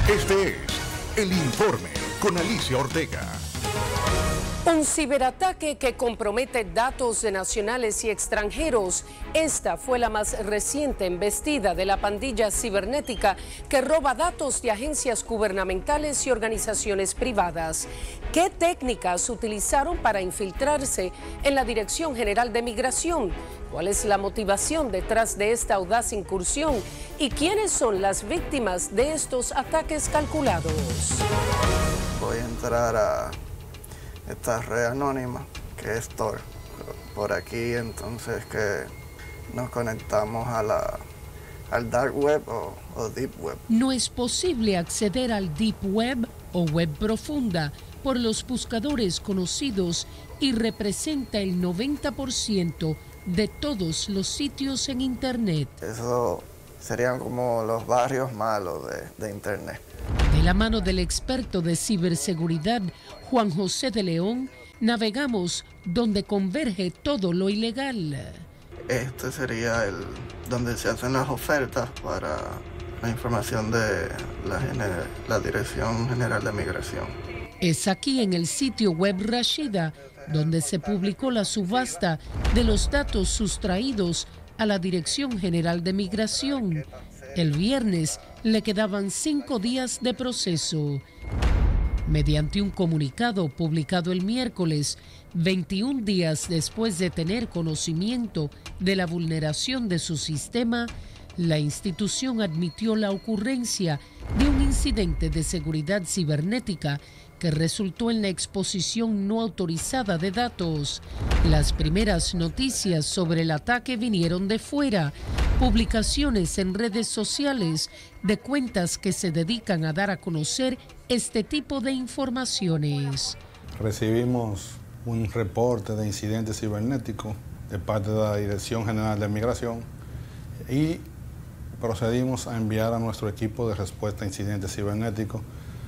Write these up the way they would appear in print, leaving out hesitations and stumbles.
Este es El Informe con Alicia Ortega. Un ciberataque que compromete datos de nacionales y extranjeros. Esta fue la más reciente embestida de la pandilla cibernética que roba datos de agencias gubernamentales y organizaciones privadas. ¿Qué técnicas utilizaron para infiltrarse en la Dirección General de Migración? ¿Cuál es la motivación detrás de esta audaz incursión? ¿Y quiénes son las víctimas de estos ataques calculados? Voy a entrar a esta red anónima que es Tor. Por aquí entonces que nos conectamos a al Dark Web o Deep Web. No es posible acceder al Deep Web o Web Profunda por los buscadores conocidos y representa el 90% de todos los sitios en Internet. Eso serían como los barrios malos de Internet. De la mano del experto de ciberseguridad Juan José de León, navegamos donde converge todo lo ilegal. Este sería donde se hacen las ofertas para la información de la Dirección General de Migración. Es aquí en el sitio web Rashida donde se publicó la subasta de los datos sustraídos a la Dirección General de Migración. El viernes le quedaban 5 días de proceso. Mediante un comunicado publicado el miércoles, 21 días después de tener conocimiento de la vulneración de su sistema, la institución admitió la ocurrencia de un incidente de seguridad cibernética que resultó en la exposición no autorizada de datos. Las primeras noticias sobre el ataque vinieron de fuera, publicaciones en redes sociales de cuentas que se dedican a dar a conocer este tipo de informaciones. Recibimos un reporte de incidente cibernético de parte de la Dirección General de Migración y procedimos a enviar a nuestro equipo de respuesta a incidentes cibernéticos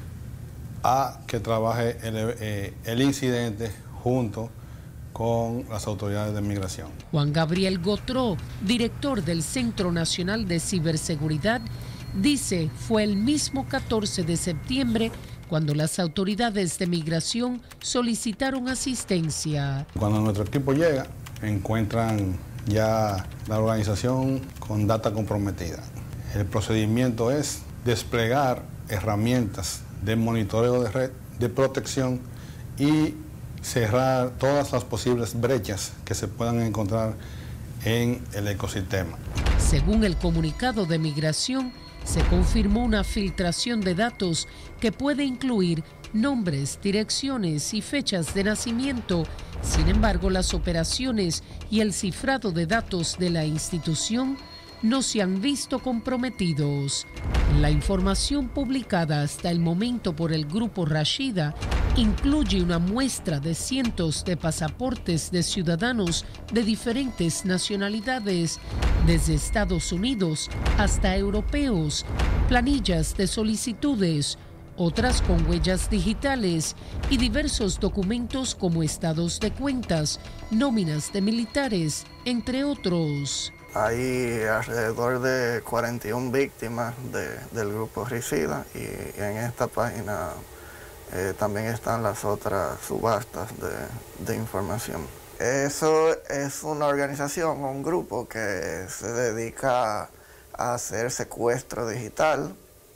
a que trabaje el incidente junto con las autoridades de migración. Juan Gabriel Gotró, director del Centro Nacional de Ciberseguridad, dice fue el mismo 14 de septiembre cuando las autoridades de migración solicitaron asistencia. Cuando nuestro equipo llega, encuentran ya la organización con data comprometida. El procedimiento es desplegar herramientas de monitoreo de red, de protección y cerrar todas las posibles brechas que se puedan encontrar en el ecosistema. Según el comunicado de migración, se confirmó una filtración de datos que puede incluir nombres, direcciones y fechas de nacimiento. Sin embargo, las operaciones y el cifrado de datos de la institución no se han visto comprometidos. La información publicada hasta el momento por el grupo Rashida incluye una muestra de cientos de pasaportes de ciudadanos de diferentes nacionalidades, desde Estados Unidos hasta europeos, planillas de solicitudes, otras con huellas digitales y diversos documentos como estados de cuentas, nóminas de militares, entre otros. Hay alrededor de 41 víctimas del grupo Rashida y en esta página también están las otras subastas de información. Eso es una organización, un grupo que se dedica a hacer secuestro digital.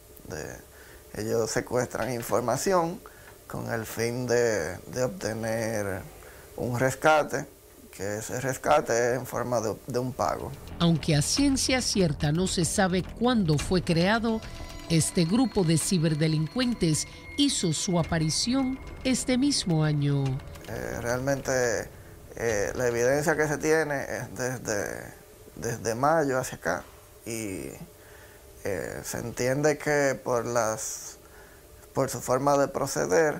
Ellos secuestran información con el fin de obtener un rescate, que ese rescate es en forma de un pago. Aunque a ciencia cierta no se sabe cuándo fue creado, este grupo de ciberdelincuentes hizo su aparición este mismo año. Realmente la evidencia que se tiene es desde mayo hacia acá y se entiende que por su forma de proceder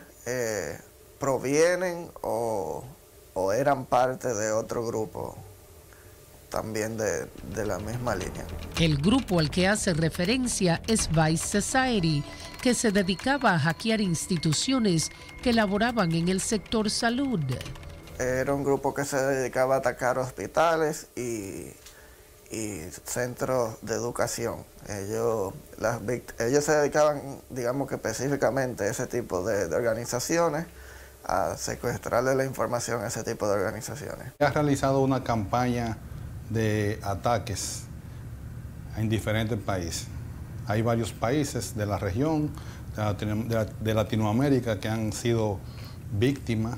provienen o eran parte de otro grupo también de la misma línea. El grupo al que hace referencia es Vice Society, que se dedicaba a hackear instituciones que laboraban en el sector salud. Era un grupo que se dedicaba a atacar hospitales y y centros de educación. Ellos se dedicaban, digamos que específicamente a ese tipo de organizaciones, a secuestrarle la información a ese tipo de organizaciones. Ha realizado una campaña de ataques en diferentes países. Hay varios países de la región, de Latinoamérica, que han sido víctimas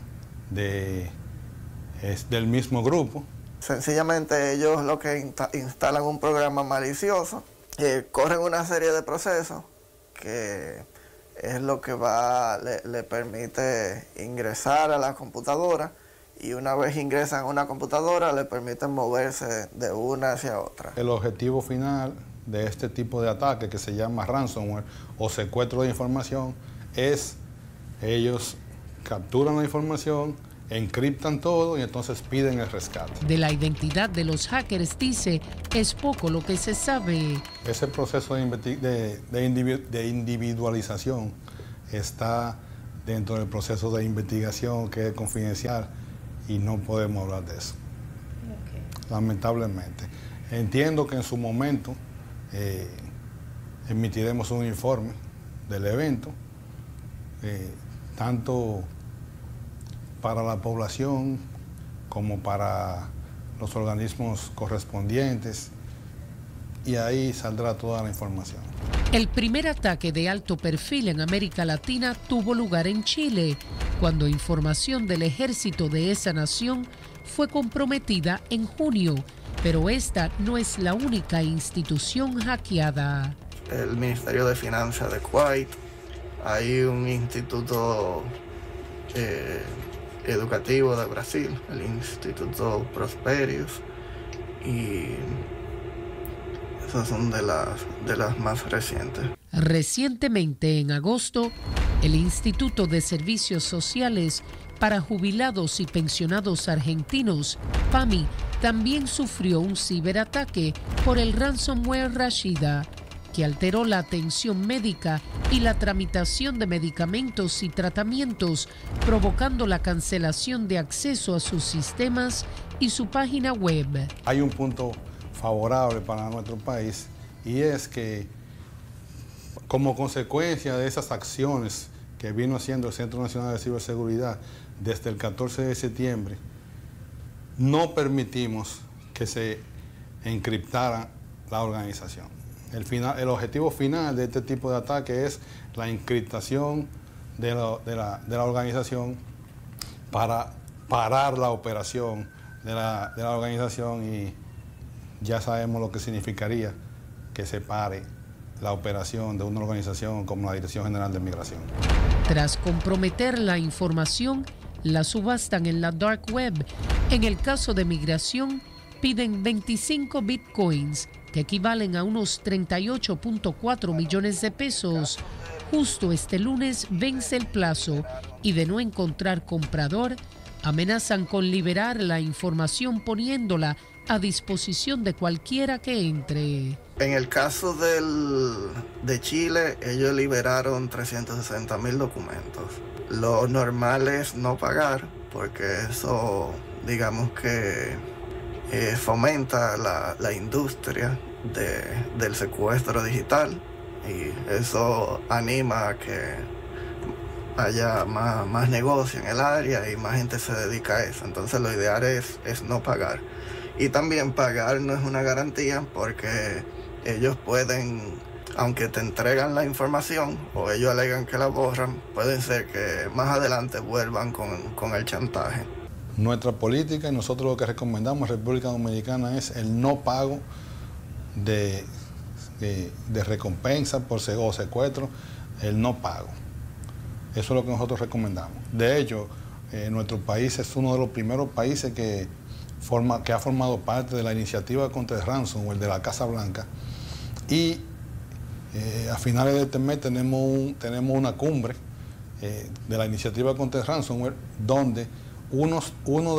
del mismo grupo. Sencillamente ellos lo que instalan un programa malicioso, corren una serie de procesos que es lo que le permite ingresar a la computadora, y una vez ingresan a una computadora le permiten moverse de una hacia otra. El objetivo final de este tipo de ataque, que se llama ransomware o secuestro de información, es ellos capturan la información, encriptan todo y entonces piden el rescate. De la identidad de los hackers, dice, es poco lo que se sabe. Ese proceso de individualización está dentro del proceso de investigación, que es confidencial, y no podemos hablar de eso. Okay. Lamentablemente. Entiendo que en su momento emitiremos un informe del evento, tanto para la población como para los organismos correspondientes, y ahí saldrá toda la información. El primer ataque de alto perfil en América Latina tuvo lugar en Chile, cuando información del ejército de esa nación fue comprometida en junio, pero esta no es la única institución hackeada. El Ministerio de Finanzas de Kuwait, hay un instituto educativo de Brasil, el Instituto Prosperius, y esas son de las más recientes. Recientemente, en agosto, el Instituto de Servicios Sociales para Jubilados y Pensionados Argentinos, PAMI, también sufrió un ciberataque por el ransomware Rashida, que alteró la atención médica y la tramitación de medicamentos y tratamientos, provocando la cancelación de acceso a sus sistemas y su página web. Hay un punto favorable para nuestro país, y es que, como consecuencia de esas acciones que vino haciendo el Centro Nacional de Ciberseguridad desde el 14 de septiembre, no permitimos que se encriptara la organización. El objetivo final de este tipo de ataque es la encriptación de la organización para parar la operación de la organización, y ya sabemos lo que significaría que se pare la operación de una organización como la Dirección General de Migración. Tras comprometer la información, la subastan en la dark web. En el caso de migración, piden 25 bitcoins, que equivalen a unos 38.4 millones de pesos. Justo este lunes vence el plazo, y de no encontrar comprador, amenazan con liberar la información poniéndola a disposición de cualquiera que entre. En el caso de Chile, ellos liberaron 360.000 documentos. Lo normal es no pagar, porque eso, digamos que fomenta la industria del secuestro digital, y eso anima a que haya más negocio en el área y más gente se dedica a eso. Entonces lo ideal es no pagar. Y también pagar no es una garantía, porque ellos pueden, aunque te entregan la información o ellos alegan que la borran, pueden ser que más adelante vuelvan con el chantaje. Nuestra política, y nosotros lo que recomendamos en República Dominicana, es el no pago de recompensa por o secuestro, el no pago. Eso es lo que nosotros recomendamos. De hecho, nuestro país es uno de los primeros países que ha formado parte de la iniciativa contra el ransomware de la Casa Blanca, y a finales de este mes tenemos una cumbre de la iniciativa contra el ransomware, donde uno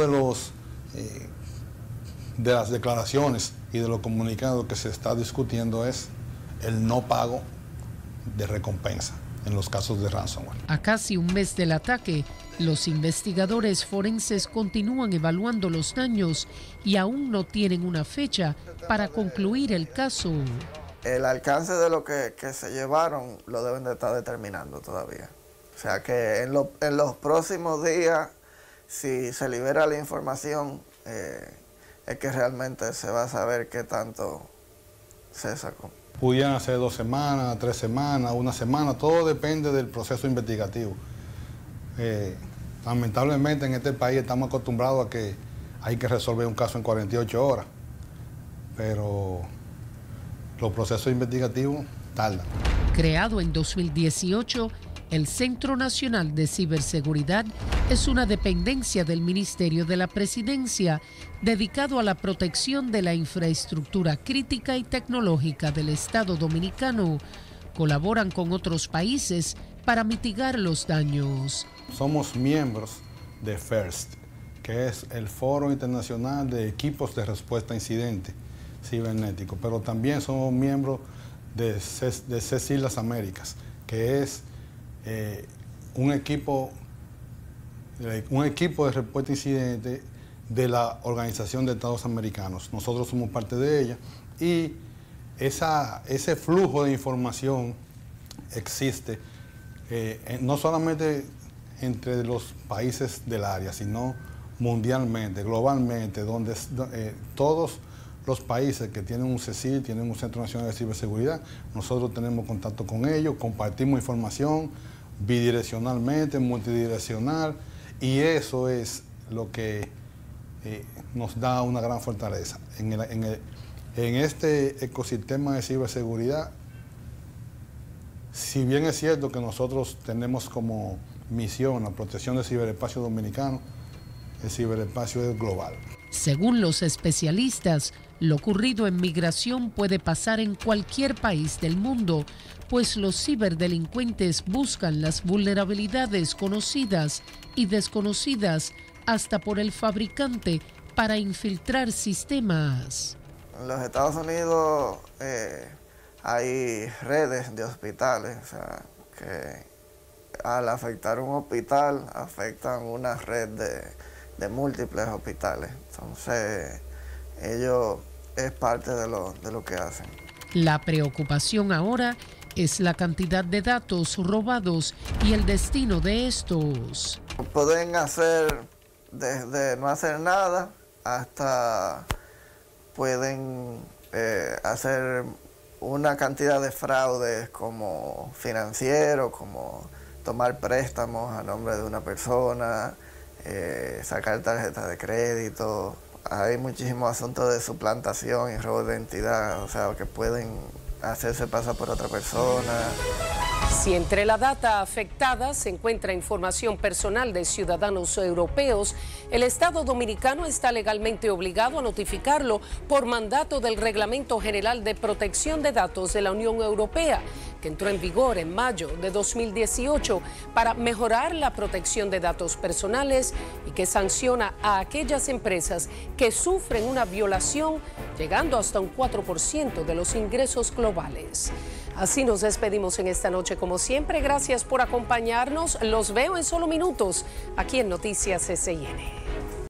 de las declaraciones y de los comunicados que se está discutiendo es el no pago de recompensa. en los casos de ransomware. A casi un mes del ataque, los investigadores forenses continúan evaluando los daños y aún no tienen una fecha para concluir el caso. El alcance de lo que se llevaron lo deben de estar determinando todavía. O sea que en los próximos días, si se libera la información, es que realmente se va a saber qué tanto se sacó. Pudieran ser 2 semanas, 3 semanas, 1 semana, todo depende del proceso investigativo. Lamentablemente en este país estamos acostumbrados a que hay que resolver un caso en 48 horas, pero los procesos investigativos tardan. Creado en 2018, el Centro Nacional de Ciberseguridad es una dependencia del Ministerio de la Presidencia dedicado a la protección de la infraestructura crítica y tecnológica del Estado Dominicano. Colaboran con otros países para mitigar los daños. Somos miembros de FIRST, que es el Foro Internacional de Equipos de Respuesta a Incidentes Cibernéticos, pero también somos miembros de CECIL Las Américas, que es un equipo de respuesta a incidentes de la Organización de Estados Americanos. Nosotros somos parte de ella y ese flujo de información existe no solamente entre los países del área, sino mundialmente, globalmente, donde todos los países que tienen un CECIL, tienen un Centro Nacional de Ciberseguridad, nosotros tenemos contacto con ellos, compartimos información bidireccionalmente, multidireccional, y eso es lo que nos da una gran fortaleza. En este ecosistema de ciberseguridad, si bien es cierto que nosotros tenemos como misión la protección del ciberespacio dominicano, el ciberespacio es global. Según los especialistas, lo ocurrido en migración puede pasar en cualquier país del mundo, pues los ciberdelincuentes buscan las vulnerabilidades conocidas y desconocidas hasta por el fabricante para infiltrar sistemas. En los Estados Unidos hay redes de hospitales, o sea, que al afectar un hospital afectan una red de múltiples hospitales. Entonces, ellos es parte de lo que hacen. La preocupación ahora es la cantidad de datos robados y el destino de estos. Pueden hacer desde no hacer nada hasta pueden hacer una cantidad de fraudes como financieros, como tomar préstamos a nombre de una persona, sacar tarjetas de crédito. Hay muchísimos asuntos de suplantación y robo de identidad, o sea, que pueden hacerse pasar por otra persona. Si entre la data afectada se encuentra información personal de ciudadanos europeos, el Estado Dominicano está legalmente obligado a notificarlo por mandato del Reglamento General de Protección de Datos de la Unión Europea, que entró en vigor en mayo de 2018 para mejorar la protección de datos personales y que sanciona a aquellas empresas que sufren una violación, llegando hasta un 4% de los ingresos globales. Así nos despedimos en esta noche, como siempre. Gracias por acompañarnos. Los veo en solo minutos aquí en Noticias SCN.